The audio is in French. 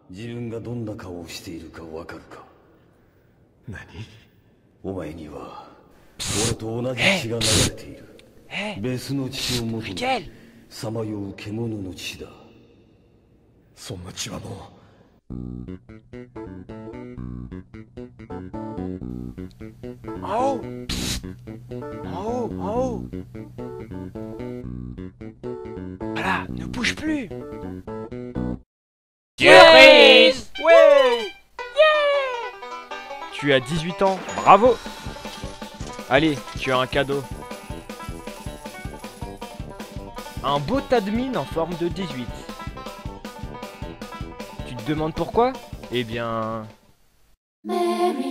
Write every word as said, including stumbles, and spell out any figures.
自分がどんな顔をしているかわかるか。 何？ お前には俺と同じ血が流れている。別の血を求めさまよう獣の血だ。 そんな血はもう。Oh! Oh! Oh! Voilà, ne bouge plus! Surprise! Ouais! Tu as dix-huit ans, bravo! Allez, tu as un cadeau. Un beau tas de mines en forme de dix-huit. Tu te demandes pourquoi? Eh bien... Mary.